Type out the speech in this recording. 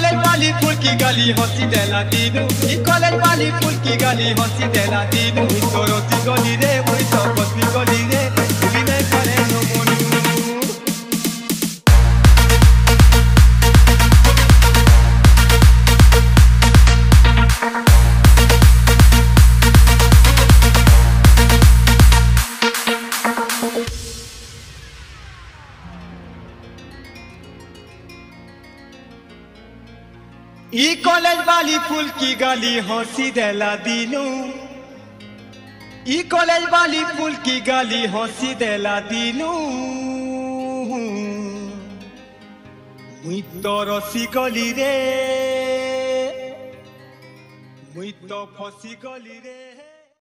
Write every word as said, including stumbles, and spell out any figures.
College वाली फूल की गली हंसी देला दीनू ई कॉलेज वाली फूल की गली हंसी देला दीनू तो रोती गली रे मुई तो पति गली रे भूली नहीं करे नो मोनू ई कॉलेज वाली फूल की गली हंसी देला दीनू ई कॉलेज वाली फूल की गली हंसी देला दीनू मुई तो रसी गली रे मुई तो फसी गली रे।